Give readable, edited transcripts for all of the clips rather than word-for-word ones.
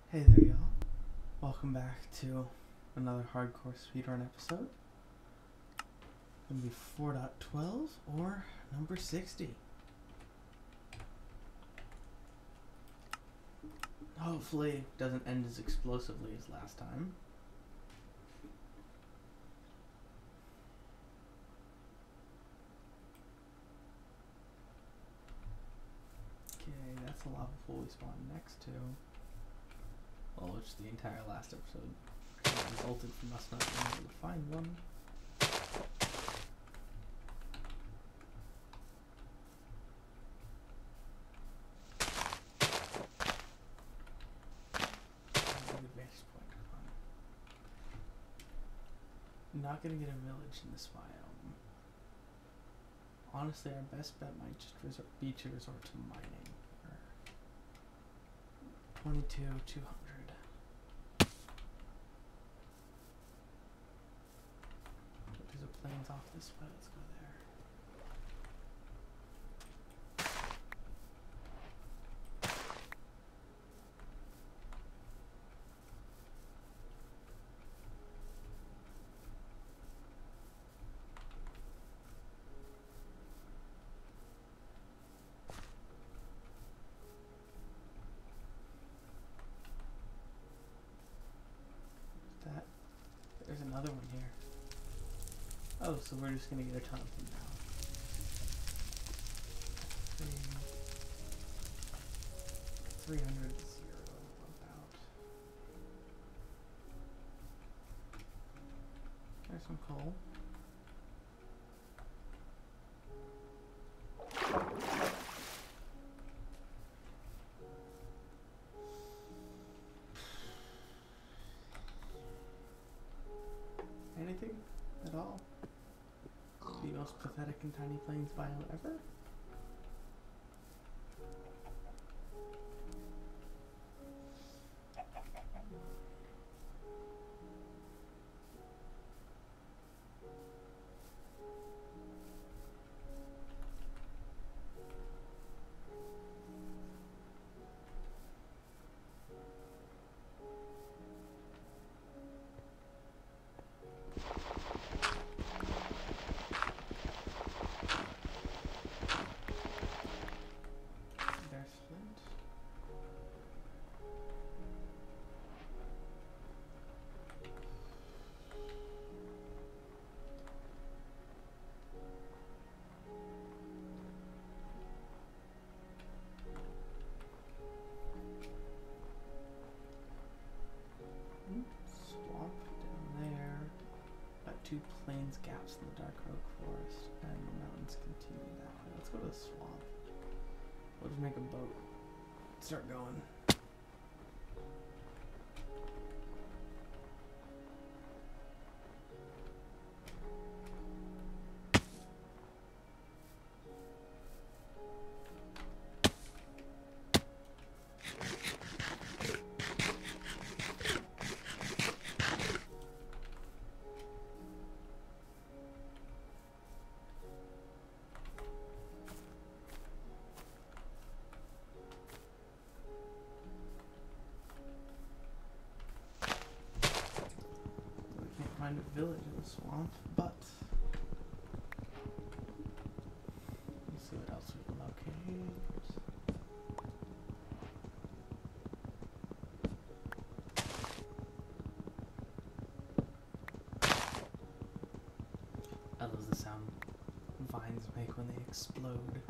Hey there, y'all. Welcome back to another hardcore speedrun episode. Gonna be 4.12 or number 60. Hopefully, it doesn't end as explosively as last time. Okay, that's a lava pool we spawned next to. Well, which the entire last episode resulted from us not being able to find one. Advantage point. Not gonna get a village in this biome. Honestly, our best bet might just be to resort to mining. 22,200. There's a plains off this way. Let's go there. There's another one here. Oh, so we're just gonna get a ton of them now. 300 to 0 about. There's some coal. Anything at all? The most pathetic and tiny plains biome ever? Two plains gaps in the dark oak forest, and the mountains continue that way. Let's go to the swamp. We'll just make a boat. Start going. Find a village in the swamp, but let's see what else we can locate. I love the sound vines make when they explode.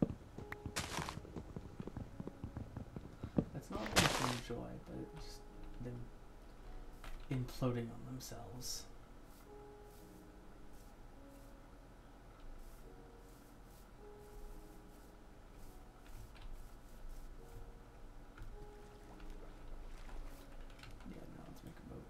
That's not what I enjoy, but it's just them imploding on themselves. Yeah, now let's make a boat.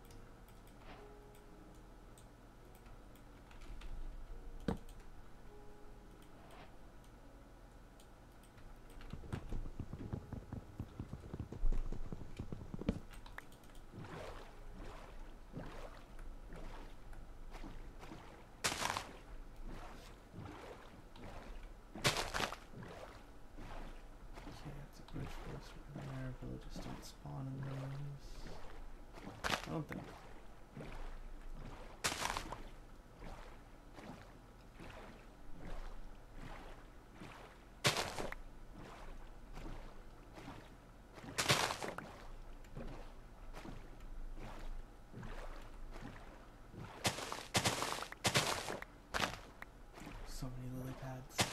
don't think. So many lily pads.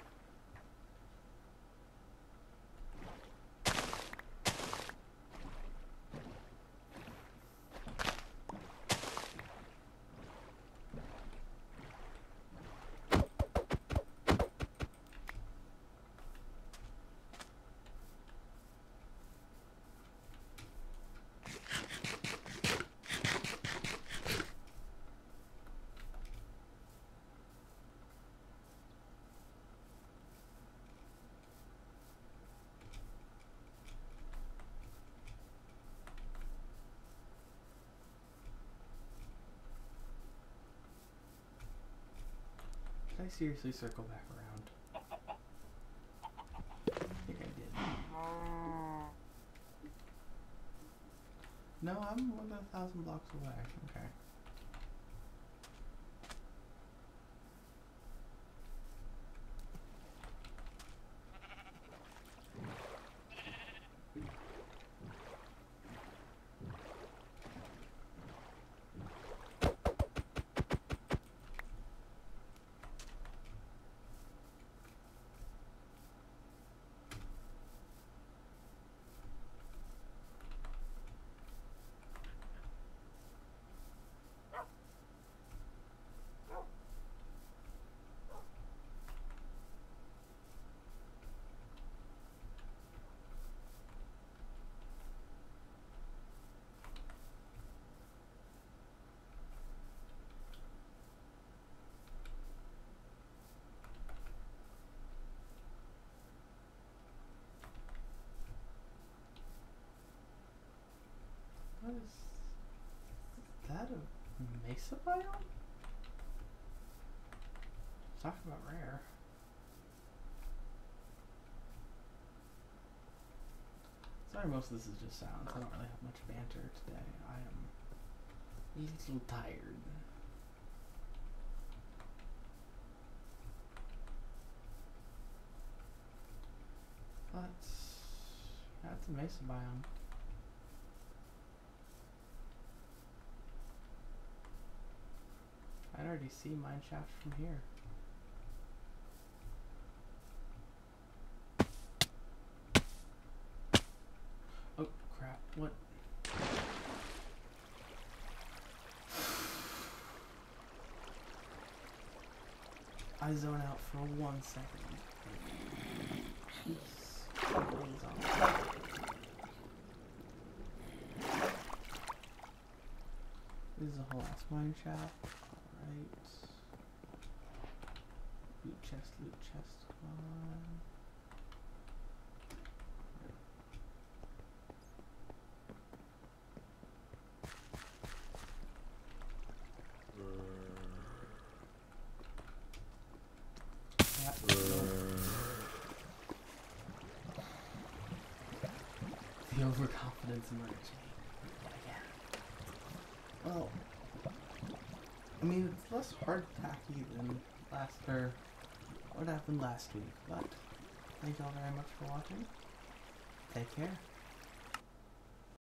Did I seriously circle back around? I think I did. No, I'm more than 1,000 blocks away. Okay. What is that? A mesa biome? Talk about rare. Sorry, most of this is just sounds. I don't really have much banter today. I am a little tired. But that's a mesa biome. I can already see mine shaft from here. Oh crap, what? I zone out for 1 second. This is a whole ass mine shaft. Alright. Loot chest, come on. The overconfidence emerging again. Well, I mean, it's less hard tacky than what happened last week, but thank y'all very much for watching. Take care.